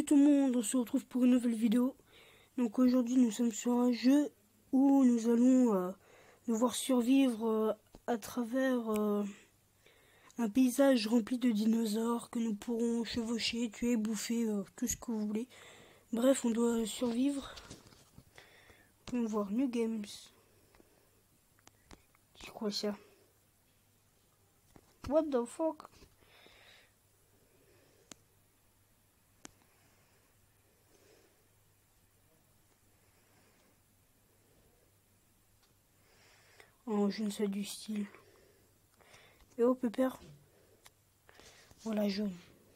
tout le monde, on se retrouve pour une nouvelle vidéo. Donc aujourd'hui nous sommes sur un jeu où nous allons devoir survivre à travers un paysage rempli de dinosaures que nous pourrons chevaucher, tuer, bouffer, tout ce que vous voulez. Bref, on doit survivre. On va voir New Games. C'est quoi ça? What the fuck? Oh, je ne sais du style. Et oh, pépère. Voilà, jaune.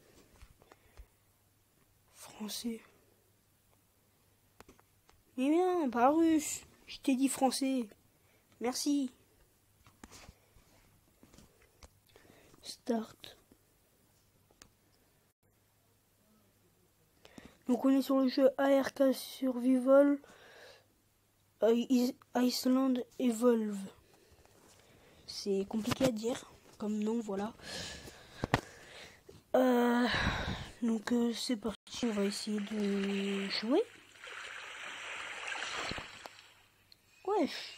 Français. Eh bien, pas russe. Je t'ai dit français. Merci. Start. Donc on est sur le jeu ARK Survival Iceland Evolve. C'est compliqué à dire comme nom, voilà. Donc c'est parti, on va essayer de jouer. Wesh.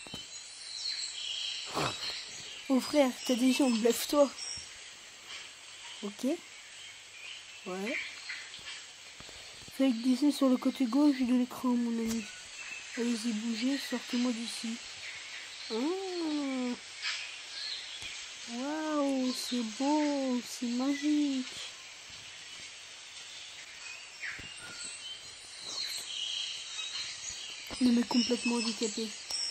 Oh frère, t'as des jambes, lève-toi. Ok. Ouais. Fais glisser sur le côté gauche de l'écran, mon ami. Allez-y, bougez, sortez-moi d'ici. Ah. Waouh, c'est beau, c'est magique. Le mec complètement handicapé.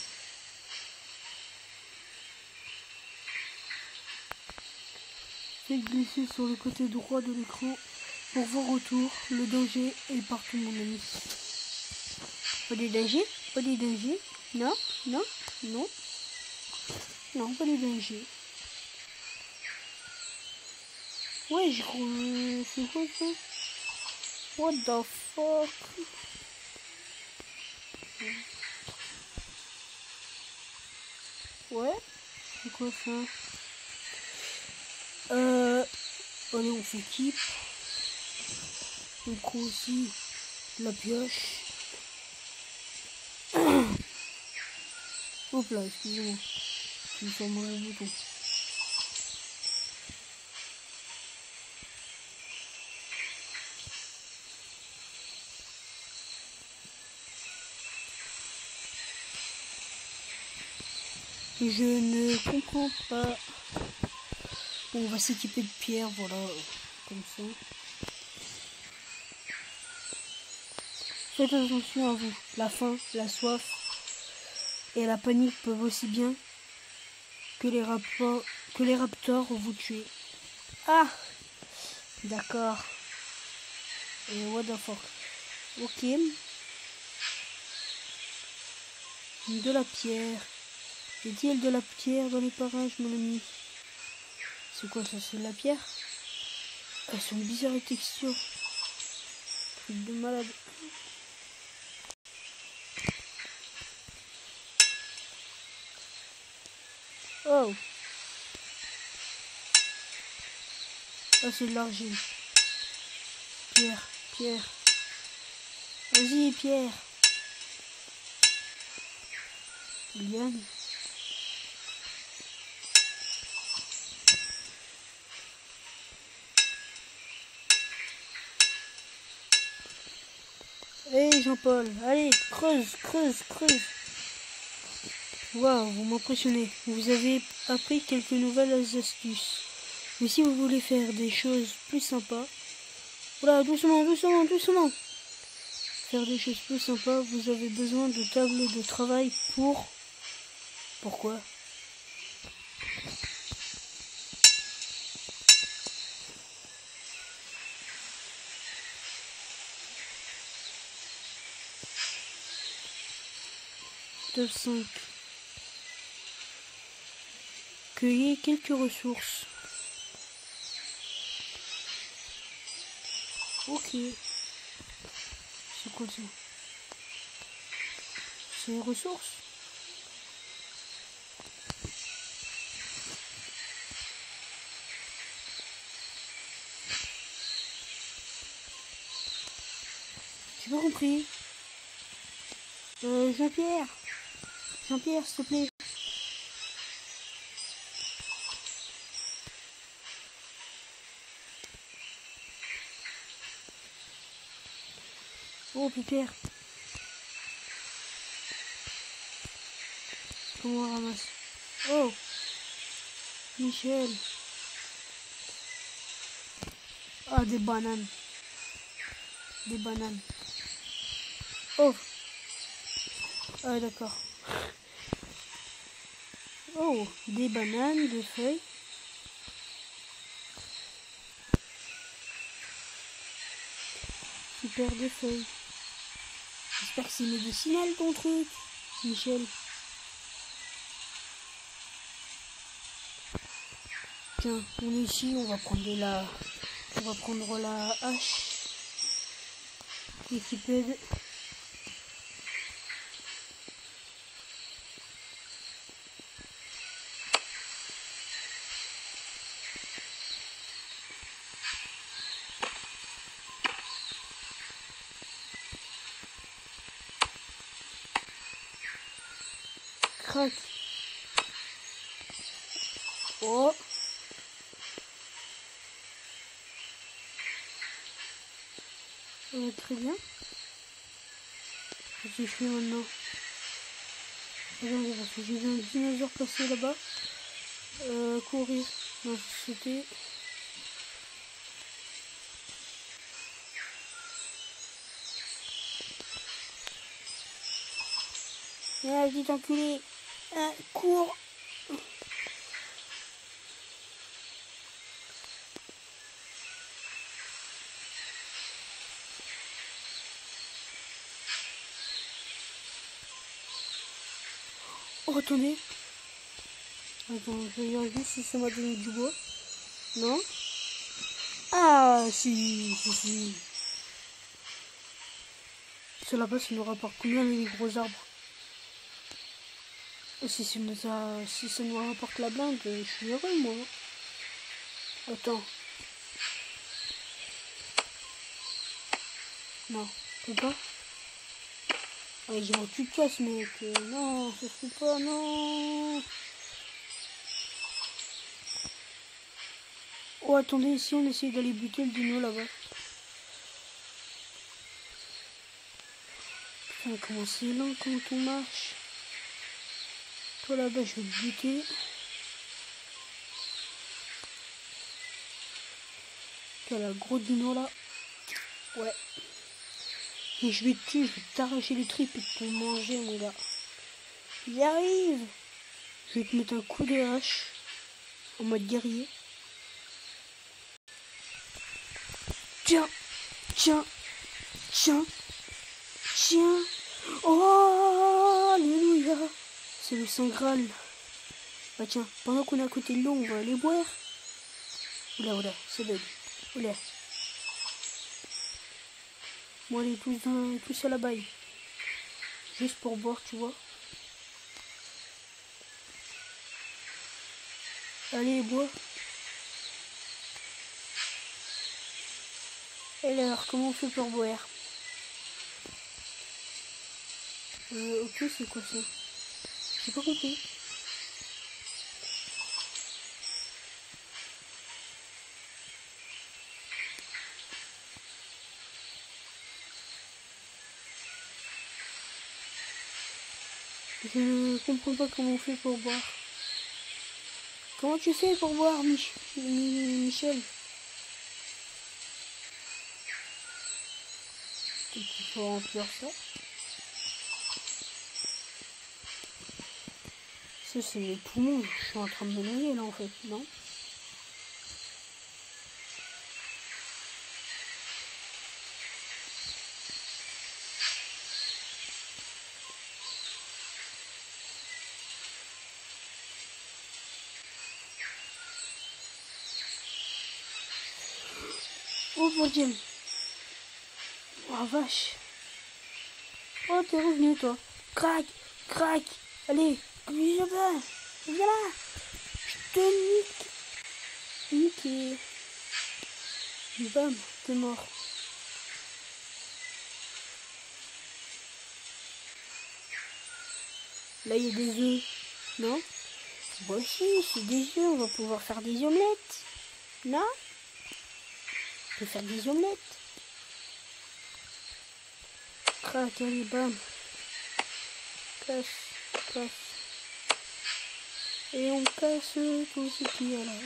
Faites glisser sur le côté droit de l'écran pour vos retours. Le danger est partout, mon ami. Pas de danger? Pas de danger? Non, non, non. Non, pas de danger. Ouais, je crois... C'est quoi ça? What the fuck? Ouais? C'est quoi ça? Allez, on s'équipe. On prend aussi la pioche. Hop là, excusez-moi. Je me suis mauvais bouton. Je ne comprends pas. Bon, on va s'équiper de pierre, voilà, comme ça. Faites attention à vous. La faim, la soif et la panique peuvent aussi bien que les raptors vous tuer. Ah, d'accord. Et what the fuck. Ok. De la pierre. Y a-t-il de la pierre dans les parages, mon ami? C'est quoi ça? C'est de la pierre? Elles sont bizarres les textures. Truc de malade. Oh. Ah, c'est de l'argile. Pierre, pierre. Vas-y, pierre. Liane. Hey Jean-Paul, allez, creuse, creuse, creuse. Waouh, vous m'impressionnez. Vous avez appris quelques nouvelles astuces. Mais si vous voulez faire des choses plus sympas... Voilà, doucement, doucement, doucement. Faire des choses plus sympas, vous avez besoin de tables de travail pour... Pourquoi? Top 5. Cueillez quelques ressources. Ok. C'est quoi ça? C'est les ressources? J'ai pas compris. Jean-Pierre. Jean-Pierre, s'il te plaît. Oh, Pierre. Comment on ramasse? Oh, Michel. Ah, des bananes. Des bananes. Oh. Ah, d'accord. Oh, des bananes, des feuilles. Super, des feuilles. J'espère que c'est médicinal ton truc, Michel. Tiens, on est ici, on va prendre la hache. Wikipédia. Crac. Oh. Très bien. Qu'est-ce que je fais maintenant? Attendez, parce que j'ai vu un dinosaure passer là-bas. Courir. Non, c'était... Ah, petit enculé. Ah, cours. Oh, attendez. Attends, je vais regarder si ça m'a donné du bois. Non? Ah, si. C'est là-bas, ça nous rapporte combien les gros arbres? Si ça nous rapporte la blinde, je suis heureux, moi. Attends. Non, tu peux pas? Ah, il faut que tu te casses, mec. Non, ça se fait pas, non. Oh, attendez, ici, on essaye d'aller buter le dino là-bas. Putain, comment c'est lent quand on marche. Toi là-bas, je vais te buter. T'as la gros dino là. Ouais. Et je vais te tuer, je vais t'arracher les tripes et te manger, mon gars. J'y arrive. Je vais te mettre un coup de hache en mode guerrier. Tiens. Oh, alléluia. C'est le Saint Graal. Bah tiens, pendant qu'on est à côté de l'eau, on va aller boire. Oula, c'est belle. Oula. Bon, allez, tous à la baille. Juste pour boire, tu vois. Allez, bois. Alors, comment on fait pour boire? Ok, c'est quoi ça? J'ai pas compris. Je comprends pas comment on fait pour boire. Comment tu fais pour boire, Michel? Il faut remplir ça. Ça, c'est mes poumons. Je suis en train de me noyer là en fait, non? Oh mon Dieu. Oh vache. Oh, t'es revenu toi. Crac. Allez, viens là. Je te nique. Bam, t'es mort. Là, il y a des œufs. Non? Voici, c'est des œufs. On va pouvoir faire des omelettes. Non? On peut faire des omelettes. Crac, allez, bam. Casse, casse. Et on casse tout ce qu'il y a là.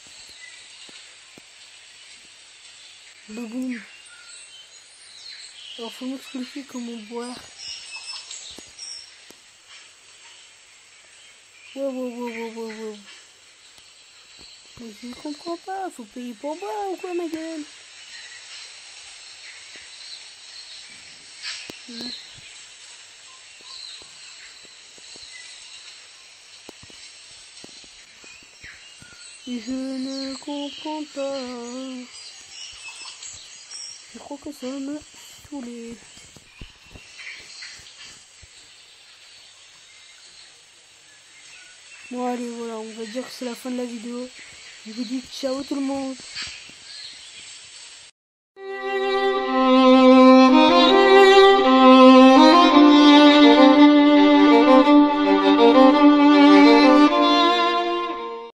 Boum. Alors, faut m'expliquer comment boire. Wow. Mais je ne comprends pas, faut payer pour boire ou quoi, ma gueule? Je ne comprends pas. Je crois que ça me saoulait. Bon allez, voilà, on va dire que c'est la fin de la vidéo. Je vous dis ciao tout le monde.